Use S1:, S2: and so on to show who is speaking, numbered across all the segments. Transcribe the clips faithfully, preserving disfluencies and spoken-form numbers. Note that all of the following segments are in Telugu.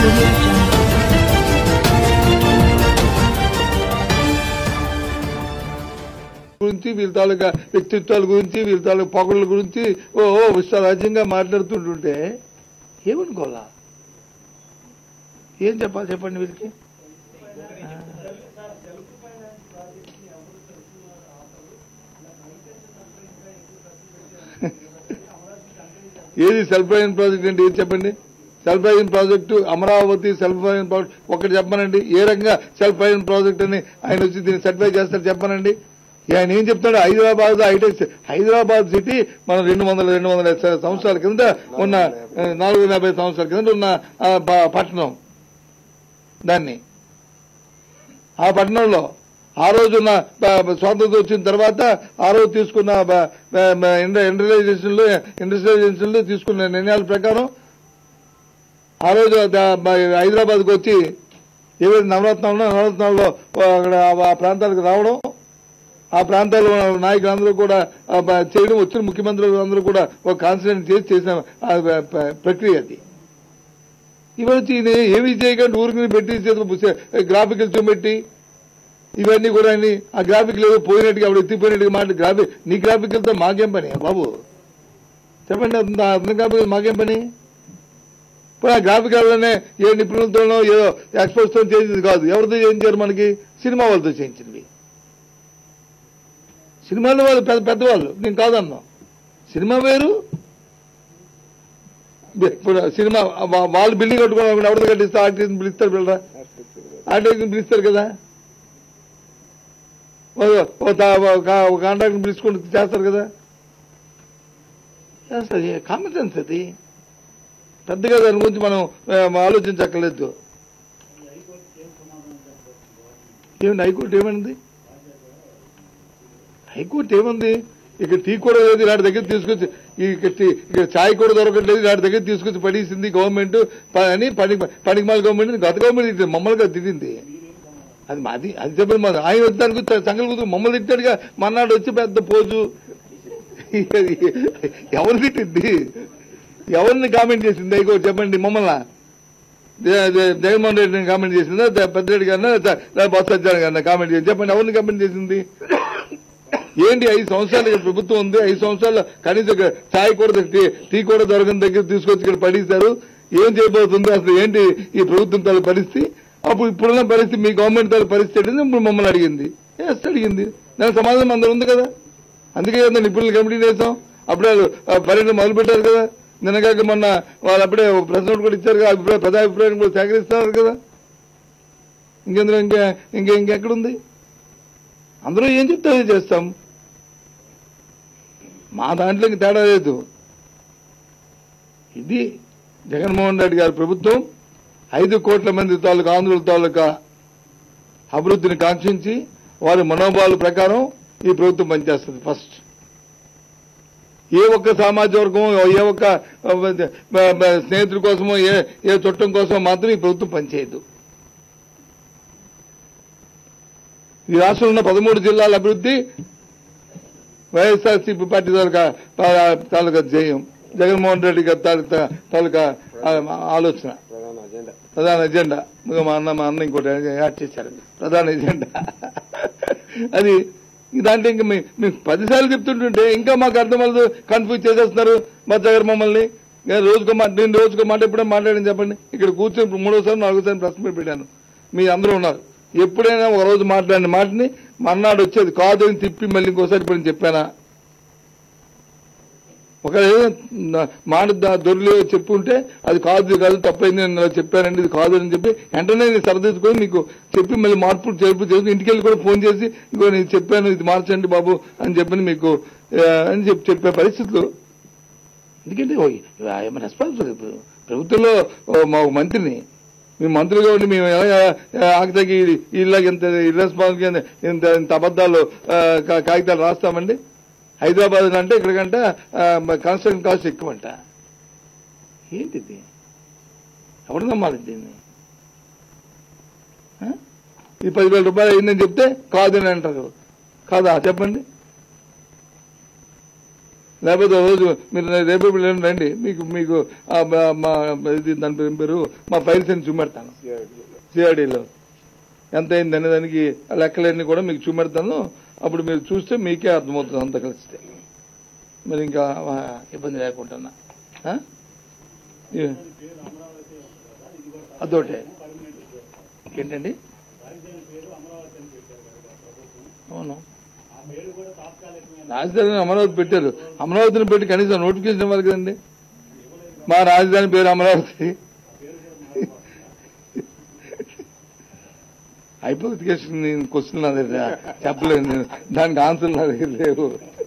S1: గురించి వీళ్ళ తాలూకా వ్యక్తిత్వాల గురించి వీళ్ళ తాలూకా పొగళ్ళ గురించి ఓ విశ్వరాజ్యంగా మాట్లాడుతుంటుంటే ఏమనుకోవాలా? ఏం చెప్పాలి చెప్పండి వీళ్ళకి? ఏది సెల్ఫ్ రిలయన్స్ ప్రాజెక్ట్ అంటే ఏది చెప్పండి? Self reliance project Amaravati self reliance project ఒకటి చెప్పనండి. ఏ రకంగా సెల్ఫ్ రిలయన్స్ ప్రాజెక్ట్ అని ఆయన వచ్చి దీన్ని సర్టిఫై చేస్తారు చెప్పనండి. ఆయన ఏం చెప్తాడు? హైదరాబాద్ హైటెక్ హైదరాబాద్ సిటీ మనం రెండు వందల రెండు వందల సంవత్సరాల కింద ఉన్న నాలుగు వందల యాభై సంవత్సరాల కింద ఉన్న పట్టణం. దాన్ని ఆ పట్టణంలో ఆ రోజున్న స్వాతంత్రం వచ్చిన తర్వాత ఆ రోజు తీసుకున్న ఇండస్ట్రియలైజేషన్ లో ఇండస్ట్రియలైజేషన్ లో తీసుకున్న నిర్ణయాల ప్రకారం ఆ రోజు హైదరాబాద్ కు వచ్చి ఏవైతే నవరత్నాల్లో నవరత్నాల్లో అక్కడ ఆ ప్రాంతాలకు రావడం, ఆ ప్రాంతాల్లో నాయకులందరూ కూడా చేయడం, వచ్చిన ముఖ్యమంత్రులు అందరూ కూడా ఒక కాన్సన్ట్రేట్ చేసి చేసిన ప్రక్రియ అది. ఇవన్నీ ఏమీ చేయకుండా ఊరికి పెట్టి గ్రాఫికల్ చూపెట్టి ఇవన్నీ కూడా ఆ గ్రాఫిక్ లేదు పోయినట్టుగా అప్పుడు ఎత్తిపోయినట్టుగా మాట గ్రాఫిక్ నీ గ్రాఫికల్తో మాకేం పని బాబు చెప్పండి? అతని గ్రాఫికల్ మాకేం పని? ఇప్పుడు ఆ గ్రాఫికల్లోనే ఏ నిపుణులతోనో ఏదో ఎక్స్పర్ట్స్ తో చేయించింది కాదు. ఎవరితో చేయించారు? మనకి సినిమా వాళ్ళతో చేయించింది. సినిమాలో వాళ్ళు పెద్ద పెద్దవాళ్ళు, నేను కాదన్నా. సినిమా వేరు, ఇప్పుడు సినిమా వాళ్ళు బిల్డింగ్ కట్టుకోవాలి, ఎవరితో కట్టిస్తే ఆర్టిస్ట్ పిలుస్తారు, పిల్లరా ఆర్టిస్ట్ పిలుస్తారు కదా, కాంట్రాక్ట్ పిలుచుకుంటూ చేస్తారు కదా. చేస్తారు, కామన్ సెన్స్ అది. పెద్దగా దాని గురించి మనం ఆలోచించక్కర్లేదు. ఏమండి హైకోర్టు ఏమైంది? హైకోర్టు ఏముంది? ఇక్కడ టీ కూడా లేదు, ఇలాంటి దగ్గర తీసుకొచ్చి ఇక్కడ ఛాయ్ కూడా దొరకట్లేదు, ఇలాంటి దగ్గర తీసుకొచ్చి పడేసింది గవర్నమెంట్ అని పని పనికిమాల గవర్నమెంట్ గత గవర్నమెంట్ మమ్మల్ని తిట్టింది. అది మాది అది చెప్పండి. మాది ఆయన వచ్చి దానికి సంఘాలు కూతురు మమ్మల్ని తిట్టాడుగా. మన్నాడు వచ్చి పెద్ద పోజు. ఎవరు తిట్టింది? ఎవరిని కామెంట్ చేసింది హైకోర్టు చెప్పండి? మమ్మల్ని జగన్మోహన్ రెడ్డిని కామెంట్ చేసిందా, పెద్దరెడ్డి గారినా, బొత్స సత్యనారాయణ గారిని కామెంట్ చేసింది చెప్పండి? ఎవరిని కామెంట్ చేసింది? ఏంటి ఐదు సంవత్సరాలు ప్రభుత్వం ఉంది, ఐదు సంవత్సరాలు కనీసం ఛాయ్ కూడా టీ కూడా దొరకని దగ్గర తీసుకొచ్చి ఇక్కడ పడేశారు. ఏం చేయబోతుంది అసలు? ఏంటి ఈ ప్రభుత్వం తల పరిస్థితి? అప్పుడు ఇప్పుడున్న పరిస్థితి, మీ గవర్నమెంట్ తల పరిస్థితి ఏంటి? ఇప్పుడు మమ్మల్ని అడిగింది. ఎస్ అడిగింది. దానికి సమాధానం అందరూ ఉంది కదా. అందుకే కదా నిపుణులు కమిటీ చేసాం. అప్పుడే పర్యటన మొదలు పెట్టారు కదా. నిన్నగాక మొన్న వాళ్ళు అప్పుడే ప్రెస్ నోట్ కూడా ఇచ్చారు కదా, అభిప్రాయం ప్రజాభిప్రాయం కూడా సేకరిస్తున్నారు కదా. ఇంకెందులో ఇంకా ఇంకా ఇంకెక్కడుంది? అందరూ ఏం చెప్తే అదే చేస్తాం. మా దాంట్లో ఇంక తేడా లేదు. ఇది జగన్మోహన్ రెడ్డి గారి ప్రభుత్వం. ఐదు కోట్ల మంది తాలూకా ఆంధ్రుల తాలూకా అభివృద్ధిని కాంక్షించి వారి మనోభావాల ప్రకారం ఈ ప్రభుత్వం పనిచేస్తుంది. ఫస్ట్ ఏ ఒక్క సామాజిక వర్గం, ఏ ఒక్క స్నేహితుల కోసమో, ఏ ఏ చుట్టం కోసమో మాత్రం ఈ ప్రభుత్వం పనిచేయదు. ఈ రాష్ట్రంలో ఉన్న పదమూడు జిల్లాల అభివృద్ధి వైఎస్ఆర్సీపీ పార్టీ తాలూకా తాలూకా ధ్యేయం, జగన్మోహన్ రెడ్డి గారి తాలూకా తాలూకా ఆలోచన, ప్రధాన ఎజెండా. మా అన్న మా అన్న ఇంకోటి యాడ్ చేశారు, ప్రధాన ఎజెండా అది. దాంట్లో ఇంకా మేము పదిసార్లు చెప్తుంటుంటే ఇంకా మాకు అర్థం అవ్వదు, కన్ఫ్యూజ్ చేసేస్తున్నారు మా దగ్గర మమ్మల్ని. నేను రోజుకో మాట నేను రోజుకో మాట ఎప్పుడైనా మాట్లాడని చెప్పండి. ఇక్కడ కూర్చొని మూడోసారి నాలుగోసారి ప్రెస్ మీట్ పెట్టాను, మీ అందరూ ఉన్నారు. ఎప్పుడైనా ఒక రోజు మాట్లాడిన మాటని మర్నాడు వచ్చేది కాదు అని తిప్పి మళ్ళీ ఇంకోసారి ఇప్పుడు చెప్పానా? ఒక మాట దొరిలో చెప్పుంటే అది కాదు కాదు తప్పైంది నేను చెప్పానండి, ఇది కాదు అని చెప్పి వెంటనే నేను సరిదిద్దుకొని మీకు చెప్పి మళ్ళీ మార్పులు చేర్పు చేసి ఇంటికి వెళ్ళి కూడా ఫోన్ చేసి ఇగో నేను చెప్పాను ఇది మార్చండి బాబు అని చెప్పి మీకు అని చెప్పి చెప్పే పరిస్థితులు. ఎందుకంటే ఐఎమ్ రెస్పాన్సిబుల్. ప్రభుత్వంలో మా మంత్రిని, మీ మంత్రులుగా ఉండి మేము ఎలా ఆఖరికి ఇలాగ ఇంత ఇర్రెస్పాన్సిబుల్ ఇంత ఇంత అబద్దాలు కాగితాలు రాస్తామండి? హైదరాబాద్ అంటే ఇక్కడికంటే కన్స్ట్రక్షన్ కాస్ట్ ఎక్కువంట. ఏంటిది? ఎవరు నమ్మాలి దీన్ని? ఈ పదివేల రూపాయలు అయిందని చెప్తే కాదని అంటారు. కాదా చెప్పండి? లేకపోతే రోజు మీరు రేపు రండి, మీకు మీకు ఇది దాని పేరు మా ఫైల్స్ అని చూపెడతాను సిఆర్డీలో ఎంత అయింది అనే దానికి లెక్కలన్నీ కూడా మీకు చూపెడతాను. అప్పుడు మీరు చూస్తే మీకే అర్థమవుతుంది అంతా కలిస్తే. మరి ఇంకా ఇబ్బంది లేకుండా అదొకటే ఏంటండి. అవును, రాజధాని అమరావతి పెట్టారు. అమరావతిని పెట్టి కనీసం నోటిఫికేషన్ ఇవ్వాలి కదండి. మా రాజధాని పేరు అమరావతి. హైపోథికేషన్ క్వశ్చన్ నా దగ్గర చెప్పలేదు నేను, దానికి ఆన్సర్ నా దగ్గర లేవు.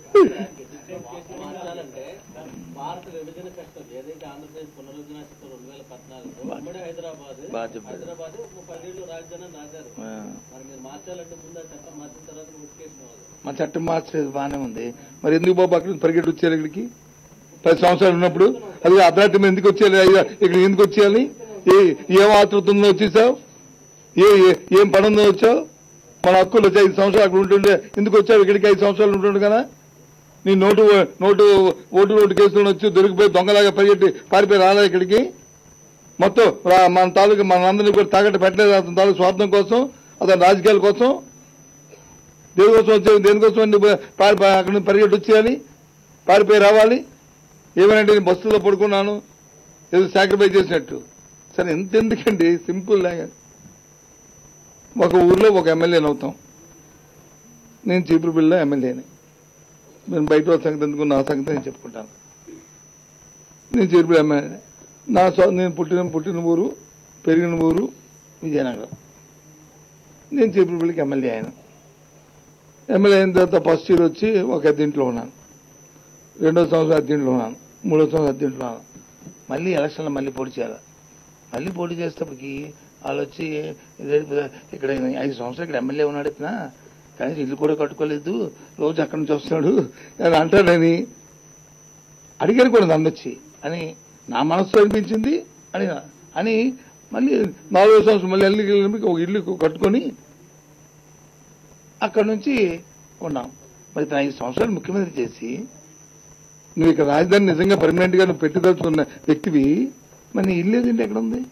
S1: మా చట్టం మార్చలేదు, బాగానే ఉంది. మరి ఎందుకు బాబు అక్కడ పరిగెట్టి వచ్చేయాలి ఇక్కడికి? పది సంవత్సరాలు ఉన్నప్పుడు అది అర్ధరాత్రి ఎందుకు వచ్చేయాలి? ఇక్కడ ఎందుకు వచ్చేయాలి? ఏ ఏం ఆతృతంలో వచ్చేసావు? ఏ ఏం పనుందో వచ్చావు? మన హక్కులు వచ్చి ఐదు సంవత్సరాలు అక్కడ ఉంటుండే ఎందుకు వచ్చావు ఇక్కడికి? ఐదు సంవత్సరాలు ఉంటుండే కదా. నీ నోటు నోటు ఓటు నోటు కేసులను వచ్చి దొరికిపోయి దొంగలాగా పరిగెట్టి పారిపోయి రాలే ఇక్కడికి. మొత్తం మన తాలూకు మన అందరినీ కూడా తాకట్టు పెట్టలేదు అతని తాలూకు స్వార్థం కోసం, అతని రాజకీయాల కోసం. దేనికోసం వచ్చే దేనికోసం అక్కడ నుంచి పరిగెట్టి వచ్చేయాలి, పారిపోయి రావాలి. ఏమనంటే నేను బస్సులో పడుకున్నాను ఏదో సాక్రిఫైస్ చేసినట్టు. సరే ఎంత ఎందుకండి, సింపుల్ లాగా ఒక ఊర్లో ఒక ఎమ్మెల్యేని అవుతాం. నేను చీపురుపల్లిలో ఎమ్మెల్యేని. నేను బయట వాళ్ళ సంగతి ఎందుకు, నా సంగతి నేను చెప్పుకుంటాను. నేను చీపురుపల్లి ఎమ్మెల్యే. నా నేను పుట్టిన పుట్టిన ఊరు పెరిగిన ఊరు విజయనగరం. నేను చీపురుపల్లికి ఎమ్మెల్యే అయినా. ఎమ్మెల్యే అయిన తర్వాత ఫస్ట్ ఇయర్ వచ్చి ఒక అద్దెంట్లో ఉన్నాను, రెండో సంవత్సరం అద్దెంట్లో ఉన్నాను, మూడో సంవత్సరం అద్దెంట్లో ఉన్నాను. మళ్ళీ ఎలక్షన్లో మళ్ళీ పోటీ చేయాలి. మళ్ళీ పోటీ చేసేటప్పటికి వాళ్ళు వచ్చి ఇక్కడ ఐదు సంవత్సరాలు ఇక్కడ ఎమ్మెల్యే ఉన్నాడు, ఇతన కనీసం ఇల్లు కూడా కట్టుకోలేదు, రోజు అక్కడి నుంచి వస్తున్నాడు అని అంటాడని అడిగారు కూడా నన్ను వచ్చి అని నా మనసు అనిపించింది అని అని మళ్ళీ నాలుగో సంవత్సరం మళ్ళీ ఎల్లు ఒక ఇల్లు కట్టుకొని అక్కడి నుంచి ఉన్నాం. మరి తన ఐదు సంవత్సరాలు ముఖ్యమంత్రి చేసి నువ్వు ఇక్కడ రాజధాని నిజంగా పర్మనెంట్ గా నువ్వు పెట్టుదలుచుకున్న వ్యక్తివి, మరి నీ ఇల్లు ఏదంటే ఎక్కడ ఉంది?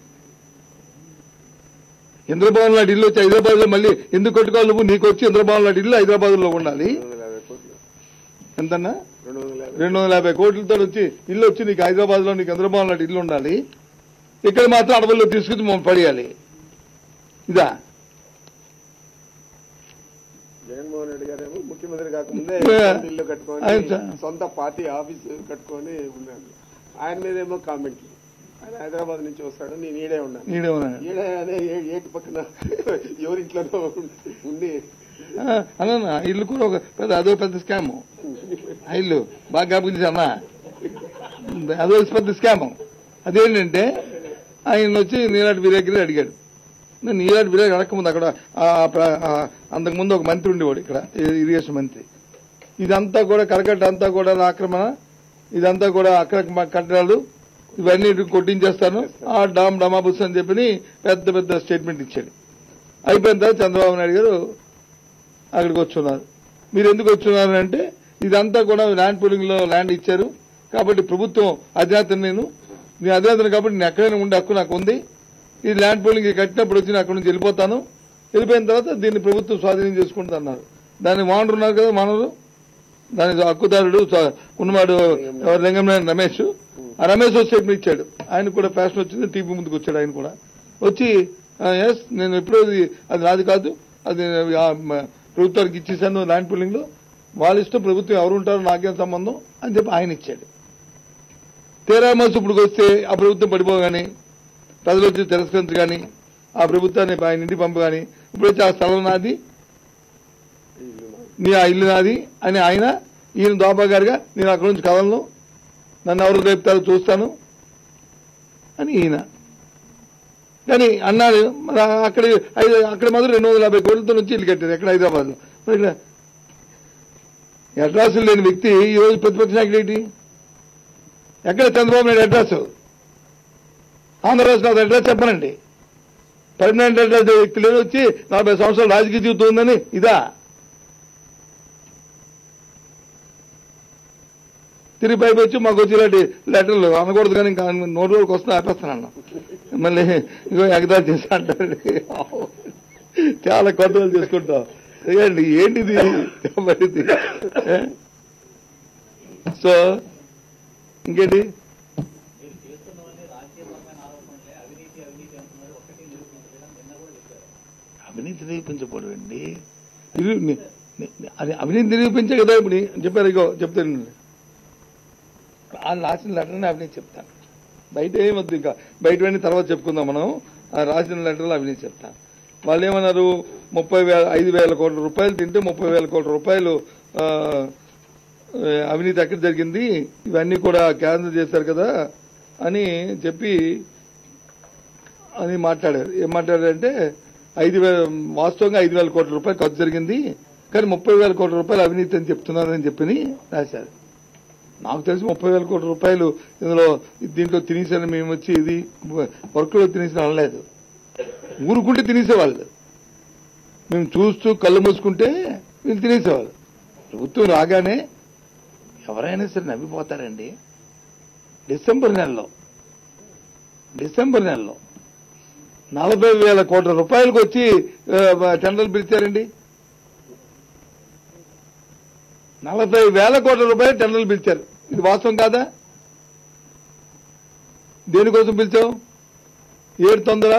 S1: ఇంద్రభవన్ లాంటి ఇల్లు వచ్చి హైదరాబాద్ లో మళ్ళీ ఎందుకు కట్టుకోవాలి నువ్వు? నీకు వచ్చి ఇంద్రభవన్ లాంటి ఇల్లు హైదరాబాద్ లో ఉండాలి. ఎంతన్నా? రెండు వందల యాభై కోట్లతో వచ్చి ఇల్లు వచ్చి నీకు హైదరాబాద్ లో నీకు ఇంద్రభవన్ లాంటి ఇల్లు ఉండాలి. ఇక్కడ మాత్రం అడవుల్లో తీసుకుని మమ్మల్ని పడేయాలి. ఇదా
S2: జగన్మోహన్ రెడ్డి గారేమో ముఖ్యమంత్రి కాకముందే ఇల్లు కట్టుకొని సొంత పార్టీ ఆఫీస్ కట్టుకొని ఉన్నాడు. ఆయన మీదేమో కామెంట్లు. ఆయన హైదరాబాద్ నుంచి వస్తాడు, నేను ఈడే ఉన్నాను ఈడే అనే ఏటి పక్కన ఎవరింట్లోనో ఉండి
S1: అన్నా ఇల్లు కూడా ఒక పెద్ద అదో పెద్ద స్కామ్. ఆ ఇల్లు బాగా జ్ఞాపకం అన్నా, అదో పెద్ద స్కామ్. అదేంటంటే ఆయన వచ్చి నీలాంటి విలేకరి అడిగాడు. నేను నీలాంటి విలేకరి అడగకముందు అక్కడ అంతకుముందు ఒక మంత్రి ఉండేవాడు ఇక్కడ, ఇరిగేషన్ మంత్రి. ఇదంతా కూడా కరకట్ట అంతా కూడా ఆక్రమణ, ఇదంతా కూడా అక్రమ కట్టడాలు, ఇవన్నీ కొట్టించేస్తాను ఆ డామ్ డమాబుస్ అని చెప్పి పెద్ద పెద్ద స్టేట్మెంట్ ఇచ్చాడు. అయిపోయిన తర్వాత చంద్రబాబు నాయుడు గారు అక్కడికి వచ్చున్నారు. మీరు ఎందుకు వచ్చున్నారు అంటే ఇదంతా కూడా ల్యాండ్ పూలింగ్ లో ల్యాండ్ ఇచ్చారు కాబట్టి ప్రభుత్వం అధినేతను, నేను నీ అధినేతను కాబట్టి నేను ఎక్కడైనా ఉండే హక్కు నాకు ఉంది. ఈ ల్యాండ్ పూలింగ్ కట్టినప్పుడు వచ్చి నేను అక్కడి నుంచి వెళ్ళిపోతాను, వెళ్ళిపోయిన తర్వాత దీన్ని ప్రభుత్వం స్వాధీనం చేసుకుంటుంది అన్నారు. దాన్ని మానరు ఉన్నారు కదా, మానరు దాని హక్కుదారుడు ఉన్నవాడు లింగంనేని రమేష్. ఆ రమేష్ స్టేట్మెంట్ ఇచ్చాడు. ఆయన కూడా ఫ్యాషన్ వచ్చింది, టీవీ ముందుకు వచ్చాడు. ఆయన కూడా వచ్చి ఎస్ నేను ఎప్పుడూ అది నాది కాదు, అది ప్రభుత్వానికి ఇచ్చేసాను ల్యాండ్ పూలింగ్ లో, వాళ్ళ ఇష్టం, ప్రభుత్వం ఎవరు ఉంటారో నాకేం సంబంధం అని చెప్పి ఆయన ఇచ్చాడు. తీరా మనసు ఇప్పుడు వస్తే ఆ ప్రభుత్వం పడిపోగాని, ప్రజలు వచ్చి తిరస్కరించి కానీ, ఆ ప్రభుత్వాన్ని ఆయన ఇంటికి పంపగాని, ఇప్పుడు వచ్చి ఆ స్థలం నాది, నీ ఆ ఇల్లు నాది అని ఆయన, ఈయన దోబా గారుగా నేను అక్కడి నుంచి కదలను, నన్ను ఎవరు రేపుతారో చూస్తాను అని ఈయన కానీ అన్నారు. మరి అక్కడ అక్కడ మాత్రం రెండు వందల యాభై కోట్లతో నుంచి ఇల్లు కట్టారు ఎక్కడ హైదరాబాద్ లో. మరి ఇక్కడ అడ్రస్లు లేని వ్యక్తి ఈ రోజు ప్రతిపక్ష నాయకుడు ఏంటి? ఎక్కడ చంద్రబాబు నాయుడు అడ్రస్? ఆంధ్రప్రదేశ్ నాకు అడ్రస్ చెప్పనండి. పర్మనెంట్ అడ్రస్ వ్యక్తి లేదు, వచ్చి నలభై సంవత్సరాలు రాజకీయ జీవితం ఉందని ఇదా? తిరిగి పైపు వచ్చి మాకు వచ్చి ఇలాంటి లెటర్లు అనకూడదు కానీ ఇంకా నోటి రోజులకు వస్తున్నా ఆపేస్తానన్న మళ్ళీ ఇగో ఎగదా చేస్తా అంటారు. చాలా కొత్తలు చేసుకుంటాం ఏంటి ఏంటిది ఇది. సో ఇంకేంటి అవినీతి నిరూపించకూడదు అండి. అది అవినీతి నిరూపించే కదా ఇప్పుడు చెప్పారు. ఇగో చెప్తాను ఆ రాసిన లెటర్ని అవినీతి చెప్తాను. బయట ఏమొద్దు, ఇంకా బయటవన్నీ తర్వాత చెప్పుకుందాం మనం. ఆ రాసిన లెటర్లు అవినీతి చెప్తాను. వాళ్ళు ఏమన్నారు, ముప్పై వేల ఐదు వేల కోట్ల రూపాయలు తింటే ముప్పై వేల కోట్ల రూపాయలు అవినీతి ఎక్కడ జరిగింది, ఇవన్నీ కూడా క్యాన్సిల్ చేశారు కదా అని చెప్పి అని మాట్లాడారు. ఏం మాట్లాడారంటే ఐదు వేల వాస్తవంగా ఐదు వేల కోట్ల రూపాయలు ఖర్చు జరిగింది, కానీ ముప్పై వేల కోట్ల రూపాయలు అవినీతి అని చెప్తున్నారని చెప్పి రాశారు. నాకు తెలిసి ముప్పై వేల కోట్ల రూపాయలు ఇందులో దీంట్లో తినేసాను మేము వచ్చి ఇది వర్క్లో తినేసిన అనలేదు. ఊరుకుంటే తినేసేవాళ్ళు, మేము చూస్తూ కళ్ళు మూసుకుంటే వీళ్ళు తినేసేవాళ్ళు. ప్రభుత్వం రాగానే ఎవరైనా సరే నవ్విపోతారండి. డిసెంబర్ నెలలో డిసెంబర్ నెలలో నలభై వేల కోట్ల రూపాయలకు వచ్చి టెండర్లు పిలిచారండి. నలభై వేల కోట్ల రూపాయలు టెండర్లు పిలిచారు. ఇది వాస్తవం కాదా? దేనికోసం పిలిచావు? ఏడు తొందర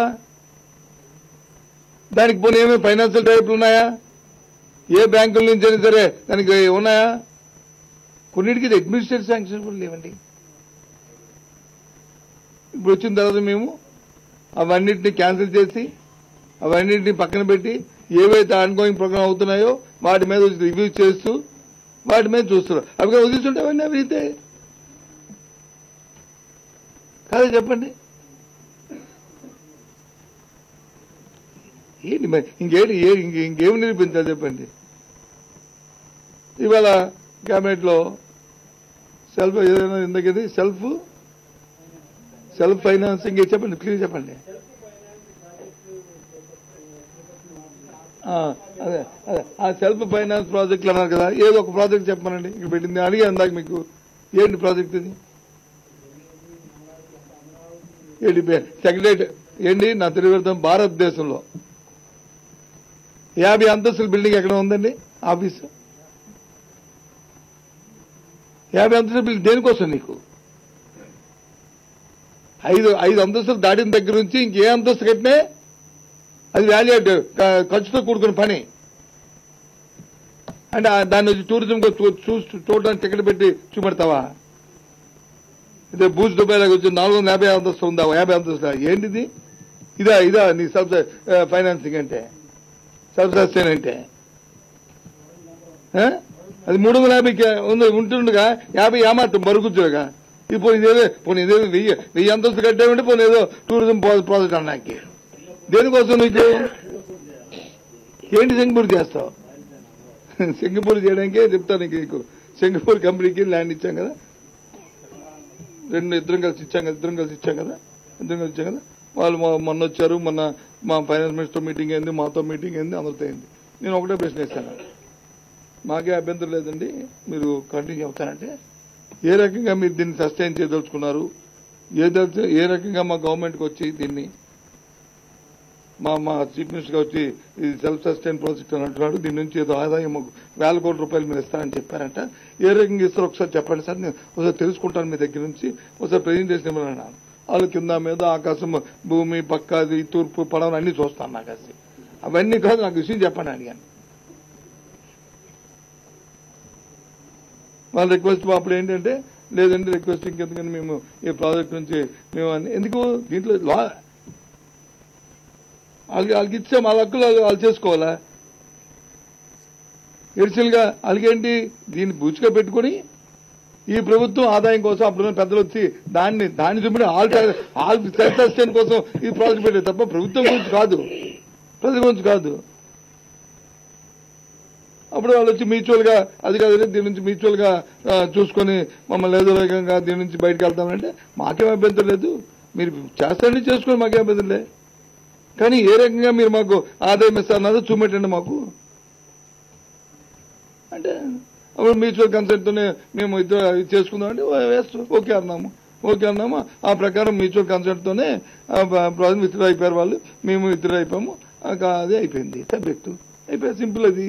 S1: దానికి పోనీ ఏమేమి ఫైనాన్షియల్ టైప్లు ఉన్నాయా? ఏ బ్యాంకుల నుంచి అయినా సరే దానికి ఉన్నాయా? కొన్నిటికి ఇది అడ్మినిస్ట్రేటివ్ శాంక్షన్ కూడా లేవండి. ఇప్పుడు వచ్చిన తర్వాత మేము అవన్నింటినీ క్యాన్సిల్ చేసి అవన్నింటినీ పక్కన పెట్టి ఏవైతే ఆన్గోయింగ్ ప్రోగ్రామ్ అవుతున్నాయో వాటి మీద రివ్యూ చేస్తూ వాటి మీద చూస్తున్నారు. అవి వదిలిస్తుంటే అవన్నీ అవినీతే కాదా? చెప్పండి. ఏంటి మరి ఇంకేంటి ఇంకేమి నిరూపించాలి చెప్పండి. ఇవాళ క్యాబినెట్ లో సెల్ఫ్ ఏదైనా ఇందకేది సెల్ఫ్ సెల్ఫ్ ఫైనాన్సింగ్ చెప్పండి, క్లియర్ చెప్పండి. అదే అదే ఆ సెల్ఫ్ ఫైనాన్స్ ప్రాజెక్టులు అన్నారు కదా, ఏదో ఒక ప్రాజెక్ట్ చెప్పమనండి. ఇక్కడ పెట్టింది అడిగా అందాక మీకు ఏంటి ప్రాజెక్ట్ ఇది? ఏంటి సెక్రటరేట్ ఏంటి? నా తెలియదు భారతదేశంలో యాభై అంతస్తుల బిల్డింగ్ ఎక్కడ ఉందండి ఆఫీసు? యాభై అంతస్తుల బిల్డింగ్ దేనికోసం నీకు? ఐదు ఐదు అంతస్తులు దాటిన దగ్గర నుంచి ఇంకే అంతస్తు కట్టినే అది వాల్యూడ్ ఖర్చుతో కూడుకున్న పని. అంటే దాన్ని వచ్చి టూరిజం చూసి చూడడానికి టికెట్ పెట్టి చూపెడతావా? ఇదే బూజ్ దుబాయ్ లాగా వచ్చి నాలుగు వందల యాభై అంతస్తు ఉందా? యాభై అంతస్తు ఏంటిది? ఇదా ఇదా నీ సెల్ఫ్ ఫైనాన్సింగ్ అంటే, సెల్ఫ్ సస్టైన్ అంటే? అది మూడు వందల యాభై ఉంటుండగా యాభై ఏమాత్రం బరుగుచ్చుగా. ఇప్పుడు ఇదేదో పోనీ ఇదేదో వెయ్యి వెయ్యి అంతస్తు కట్టామంటే పోనీ ఏదో టూరిజం ప్రాజెక్ట్ అన్నాకి దేనికోసం నీకు? ఏంటి సింగపూర్ చేస్తావు? సింగపూర్ చేయడానికే చెప్తాను నీకు. సింగపూర్ కంపెనీకి ల్యాండ్ ఇచ్చాం కదా, రెండు ఇద్దరం కలిసి ఇచ్చాం కదా ఇద్దరం కలిసి ఇచ్చాం కదా ఇద్దరం కలిసి ఇచ్చాం కదా వాళ్ళు మొన్న వచ్చారు. మొన్న మా ఫైనాన్స్ మినిస్టర్ మీటింగ్ అయింది, మాతో మీటింగ్ అయింది, అందరితో అయింది. నేను ఒకటే ప్రశ్న ఇస్తాను, మాకే అభ్యంతరం లేదండి, మీరు కంటిన్యూ అవుతానంటే ఏ రకంగా మీరు దీన్ని సస్టైన్ చేయదలుచుకున్నారు? ఏ ఏ రకంగా మా గవర్నమెంట్కి వచ్చి దీన్ని మా మా చీఫ్ మినిస్టర్ వచ్చి ఇది సెల్ఫ్ సస్టైన్ ప్రాజెక్ట్ అని అంటున్నాడు, దీని నుంచి ఏదో ఆదాయం వేల కోట్ల రూపాయలు మీరు ఇస్తారని చెప్పారంట. ఏ రకంగా ఇస్తారో ఒకసారి చెప్పండి సార్, నేను ఒకసారి తెలుసుకుంటాను మీ దగ్గర నుంచి. ఒకసారి ప్రెజెంటేషన్ ఇవ్వమని వాళ్ళు కింద మీద ఆకాశం భూమి పక్కది తూర్పు పడవలు అన్ని చూస్తాను. నాకు అది అవన్నీ కాదు, నాకు విషయం చెప్పండి అడిగాను. వాళ్ళ రిక్వెస్ట్ అప్పుడు ఏంటంటే లేదండి రిక్వెస్ట్ ఇంకెందుకని మేము ఈ ప్రాజెక్ట్ నుంచి మేము ఎందుకు దీంట్లో వాళ్ళకి వాళ్ళకి ఇచ్చాం, వాళ్ళ హక్కులు వాళ్ళు చేసుకోవాలా? ఎడిషనల్ గా వాళ్ళకేంటి దీన్ని బూచిగా పెట్టుకుని ఈ ప్రభుత్వం ఆదాయం కోసం అప్పుడు పెద్దలు వచ్చి దాన్ని దాన్ని చూపి ఆల్ ఆల్ సెల్ఫ్ సస్టైన్ కోసం ఈ ప్రాజెక్ట్ పెట్టారు తప్ప ప్రభుత్వం గురించి కాదు, ప్రజల గురించి కాదు. అప్పుడు వాళ్ళు వచ్చి మ్యూచువల్ గా అది కాదు దీని నుంచి మ్యూచువల్ గా చూసుకొని మమ్మల్ని ఏదో రకంగా దీని నుంచి బయటకు వెళ్తామంటే మాకేం అభ్యంతరం లేదు, మీరు చేస్తారని చేసుకొని మాకేం అభ్యంతరం లేదు. కానీ ఏ రకంగా మీరు మాకు ఆదాయం ఇస్తారన్నదో చూపెట్టండి మాకు అంటే అప్పుడు మ్యూచువల్ కన్సెంట్ తోనే మేము ఇద్దరు చేసుకుందామంటే వేస్ట్ ఓకే అన్నాము ఓకే అన్నాము ఆ ప్రకారం మ్యూచువల్ కన్సెంట్ తోనే ప్రాజెక్ట్ విత్డ్రా అయిపోయారు వాళ్ళు, మేము విత్డ్రా అయిపోయాము. అదే అయిపోయింది సబ్జెక్టు అయిపోయింది, సింపుల్. అది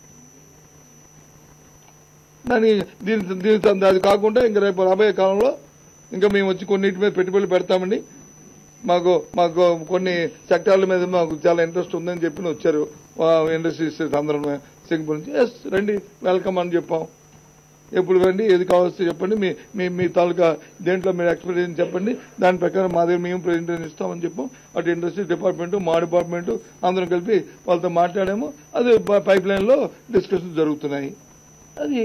S1: దాని దీని దీని అది కాకుండా ఇంకా రేపు రాబోయే కాలంలో ఇంకా మేము వచ్చి కొన్నింటి మీద పెట్టుబడులు పెడతామండి. మాకు మాకు కొన్ని సెక్టార్ల మీద మాకు చాలా ఇంట్రెస్ట్ ఉందని చెప్పి వచ్చారు ఇండస్ట్రీస్ అందరం సింగపూర్ నుంచి. ఎస్ రండి, వెల్కమ్ అని చెప్పాం. ఎప్పుడు రండి, ఏది కావాల్సి చెప్పండి, మీ మీ మీ తాలూకా దేంట్లో మీరు ఎక్స్పీరియన్స్ చెప్పండి, దాని ప్రకారం మా దగ్గర మేము ప్రెజెంటేషన్ ఇస్తామని చెప్పాం. అటు ఇండస్ట్రీ డిపార్ట్మెంట్ మా డిపార్ట్మెంట్ అందరం కలిపి వాళ్ళతో మాట్లాడాము. అది పైప్ లైన్ లో డిస్కషన్ జరుగుతున్నాయి. అది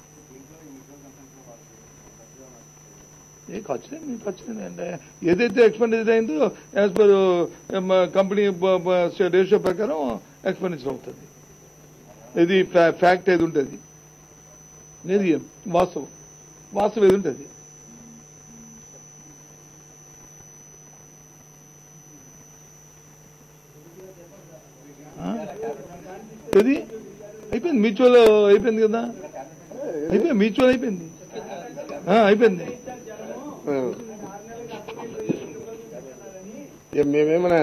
S1: ఖర్చు మీకు ఖర్చు అంటే ఏదైతే ఎక్స్పెండిచర్ అయిందో యాజ్ పర్ కంపెనీ రేషియో ప్రకారం ఎక్స్పెండిచర్ అవుతుంది. ఇది ఫ్యాక్ట్ ఏది ఉంటుంది, ఏది వాస్తవం వాస్తవం ఏది ఉంటుంది. ఏది అయిపోయింది, మ్యూచువల్ అయిపోయింది కదా, అయిపోయింది మ్యూచువల్ అయిపోయింది అయిపోయింది
S2: మేమేమన్నా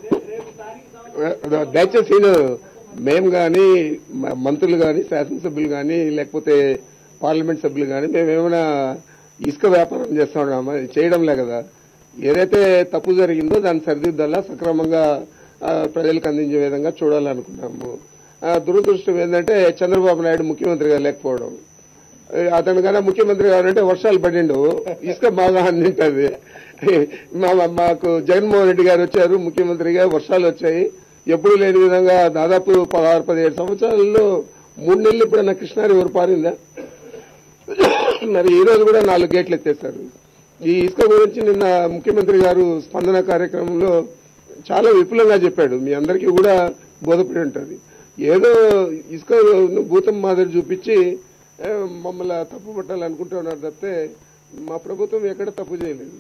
S2: దయచేసి మేము కానీ మంత్రులు కానీ శాసనసభ్యులు కానీ లేకపోతే పార్లమెంట్ సభ్యులు కానీ మేమేమైనా ఇసుక వ్యాపారం చేస్తా ఉన్నామా? చేయడంలే కదా. ఏదైతే తప్పు జరిగిందో దాన్ని సరిదిద్దల్లా సక్రమంగా ప్రజలకు అందించే విధంగా చూడాలనుకున్నాము. దురదృష్టం ఏంటంటే చంద్రబాబు నాయుడు ముఖ్యమంత్రిగా లేకపోవడం. అతను కన్నా ముఖ్యమంత్రి కావాలంటే వర్షాలు పడిండు, ఇసుక బాగా అందింటది. మాకు జగన్మోహన్ రెడ్డి గారు వచ్చారు ముఖ్యమంత్రిగా, వర్షాలు వచ్చాయి. ఎప్పుడు లేని విధంగా దాదాపు పదహారు పదిహేడు సంవత్సరాల్లో మూడు నెలలు ఇప్పుడన్నా కృష్ణా రివర్ పారిందా? మరి ఈ రోజు కూడా నాలుగు గేట్లు ఎత్తేశారు. ఈ ఇసుక గురించి నిన్న ముఖ్యమంత్రి గారు స్పందన కార్యక్రమంలో చాలా విపులంగా చెప్పాడు. మీ అందరికీ కూడా బోధపడి ఉంటుంది. ఏదో ఇసుక భూతం మాదిరి చూపించి మమ్మల్ని తప్పు పట్టాలనుకుంటూ ఉన్నారు తప్పితే మా ప్రభుత్వం ఎక్కడ తప్పు చేయలేదు.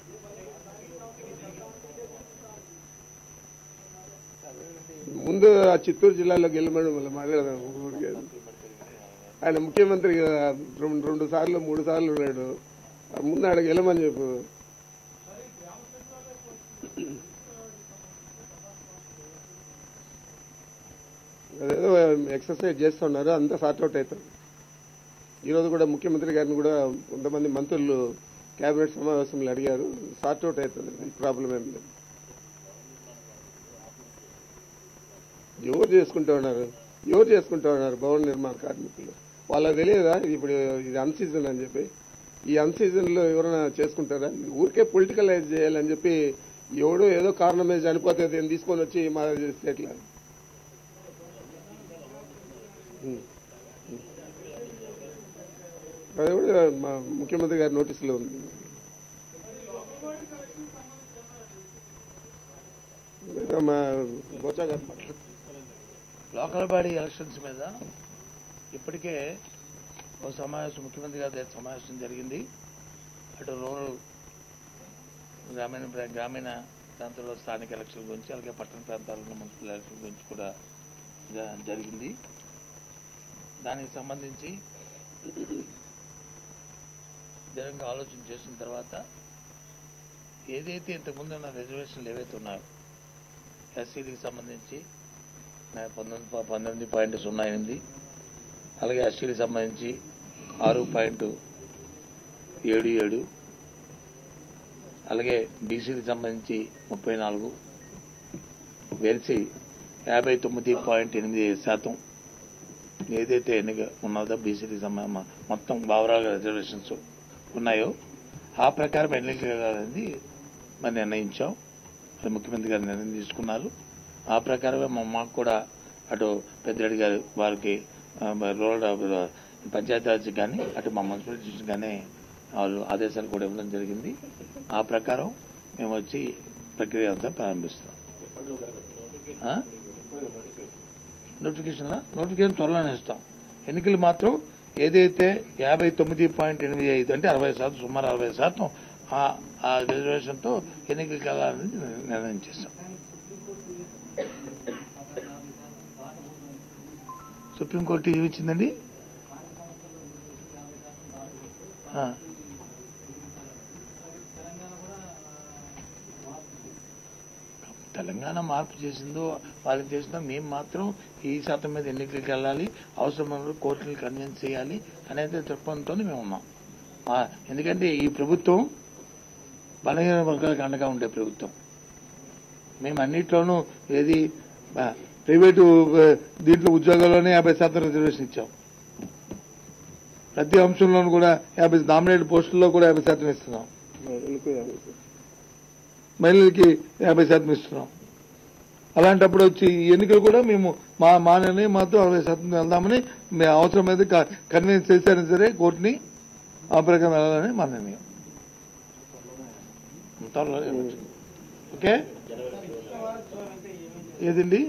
S2: ముందు ఆ చిత్తూరు జిల్లాలో గెలమడం వల్ల మాట్లాడదాం. ఆయన ముఖ్యమంత్రి రెండు సార్లు మూడు సార్లు ఉన్నాడు, ముందు ఆడ గెలమని చెప్పు. అదేదో ఎక్సర్సైజ్ చేస్తున్నారు, అంతా సార్ట్అవుట్ అవుతారు. ఈరోజు కూడా ముఖ్యమంత్రి గారిని కూడా కొంతమంది మంత్రులు కేబినెట్ సమావేశంలో అడిగారు, సార్ట్అవుట్ అవుతుంది, ప్రాబ్లం ఏం లేదు. ఎవరు చేసుకుంటూ ఉన్నారు ఎవరు చేసుకుంటూ ఉన్నారు భవన నిర్మాణ కార్మికులు? వాళ్ళకి తెలియదా ఇప్పుడు ఇది అన్ సీజన్ అని చెప్పి? ఈ అన్ సీజన్ లో ఎవరైనా చేసుకుంటారా? ఊరికే పొలిటికలైజ్ చేయాలని చెప్పి ఎవడో ఏదో కారణం మీద చనిపోతే దీన్ని తీసుకొని వచ్చి మా చేస్తే ఎట్లా? అది కూడా మా ముఖ్యమంత్రి గారి నోటీసులో ఉంది. మా బొత్స గారు మాట్లాడుతున్నారు.
S3: లోకల్ బాడీ ఎలక్షన్స్ మీద ఇప్పటికే ఒక సమావేశం ముఖ్యమంత్రి గారి సమావేశం జరిగింది. అటు రూరల్ గ్రామీణ గ్రామీణ ప్రాంతాల్లో స్థానిక ఎలక్షన్ల గురించి, అలాగే పట్టణ ప్రాంతాల్లో మున్సిపల్ ఎలక్షన్ గురించి కూడా జరిగింది. దానికి సంబంధించి దీర్ఘంగా ఆలోచన చేసిన తర్వాత ఏదైతే ఇంతకుముందు ఉన్న రిజర్వేషన్లు ఏవైతే ఉన్నాయో ఎస్సీలకు సంబంధించి పంతొమ్మిది పంతొమ్మిది పాయింట్ సున్నా ఎనిమిది, అలాగే ఎస్సీలకు సంబంధించి ఆరు పాయింట్ ఏడు ఏడు, అలాగే బీసీలకు సంబంధించి ముప్పై నాలుగు వెలిసి యాభై తొమ్మిది పాయింట్ ఎనిమిది శాతం ఏదైతే ఎన్నిక ఉన్నదో బీసీలకు సంబంధం మొత్తం ఓవరాల్ రిజర్వేషన్స్ ఉన్నాయో ఆ ప్రకారం ఎన్నిక కావాలని మరి నిర్ణయించాం. అది ముఖ్యమంత్రి గారు నిర్ణయం తీసుకున్నారు. ఆ ప్రకారమే మాకు కూడా అటు పెద్దిరెడ్డి గారు వారికి రూరల్ పంచాయతీరాజ్ కానీ అటు మా మున్సిపాలిటీ కానీ వాళ్ళు ఆదేశాలు కూడా ఇవ్వడం జరిగింది. ఆ ప్రకారం మేము వచ్చి ప్రక్రియ అంతా ప్రారంభిస్తాం. నోటిఫికేషన్లా నోటిఫికేషన్ త్వరలోనే ఇస్తాం. ఎన్నికలు మాత్రం ఏదైతే యాభై తొమ్మిది పాయింట్ ఎనిమిది ఐదు అంటే అరవై శాతం సుమారు అరవై శాతం ఆ రిజర్వేషన్తో ఎన్నికలు కావాలని నిర్ణయం చేస్తాం. సుప్రీంకోర్టు ఏమి ఇచ్చిందండి? తెలంగాణ మార్పు చేసిందో వాళ్ళకి చేసిందో మేము మాత్రం ఈ శాతం మీద ఎన్నికలకు వెళ్ళాలి, అవసరమైన కోర్టులు కన్విన్స్ చేయాలి అనేది దృక్పథంతో మేము ఉన్నాం. ఎందుకంటే ఈ ప్రభుత్వం బలహీన వర్గాలకు అండగా ఉండే ప్రభుత్వం. మేము అన్నిట్లోనూ ఏది ప్రైవేటు దీంట్లో ఉద్యోగాల్లోనే యాభై శాతం రిజర్వేషన్ ఇచ్చాం. ప్రతి అంశంలోనూ కూడా యాభై నామినేట్ పోస్టుల్లో కూడా యాభై శాతం ఇస్తున్నాం. మహిళలకి యాభై శాతం ఇస్తున్నాం. అలాంటప్పుడు వచ్చి ఎన్నికలు కూడా మేము మా మా నిర్ణయం మాత్రం అరవై శాతం వెళ్దామని మేము అవసరమైతే కన్విన్స్ చేశారని సరే కోర్టుని ఆ ప్రకారం వెళ్ళాలని మా నిర్ణయం. ఓకే ఏదండి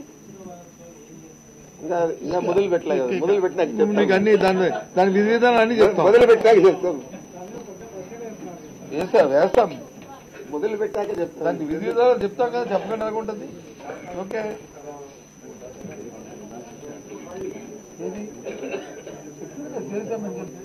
S2: మొదలు పెట్టలేదు మొదలు పెట్టినాక
S3: మీకు అన్ని దాని దాని విధి విధానాలు అన్ని చెప్తాం.
S2: మొదలు పెట్టాక చెప్తాం.
S3: వేస్తాం వేస్తాం
S2: మొదలు పెట్టాక చెప్తాం.
S3: దానికి విధి విధానాలు చెప్తాం కదా, చెప్పకుండా అనుకుంటుంది. ఓకే ఏది చేద్దామని చెప్పి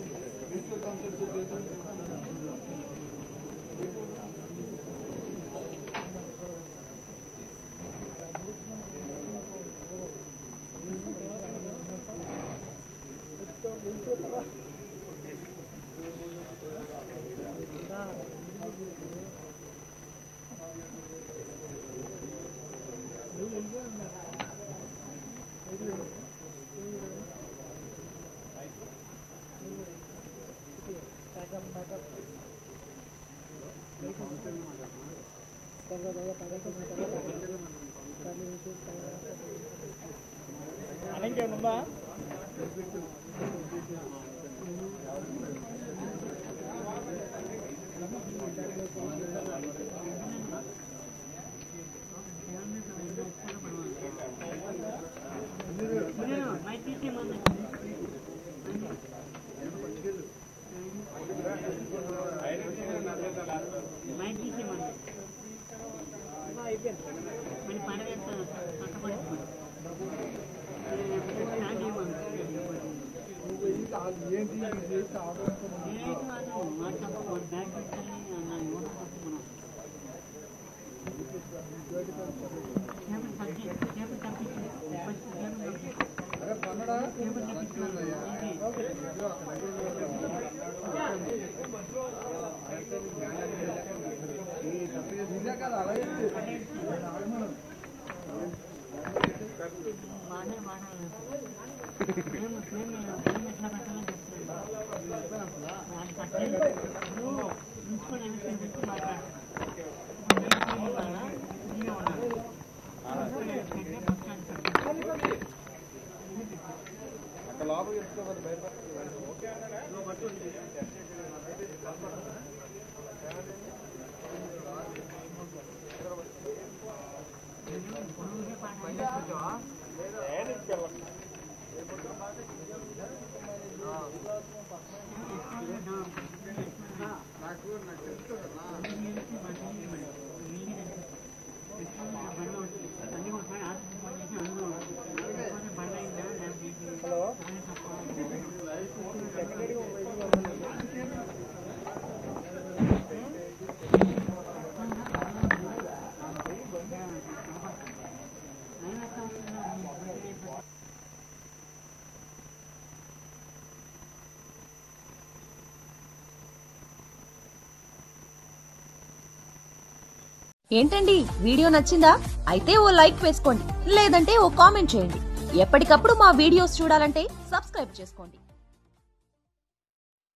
S3: ఇంకేమన్నా
S4: ఏంటండి వీడియో నచ్చిందా? అయితే ఓ లైక్ వేసుకోండి, లేదంటే ఓ కామెంట్ చేయండి. ఎప్పటికప్పుడు మా వీడియోస్ చూడాలంటే సబ్స్క్రైబ్ చేసుకోండి.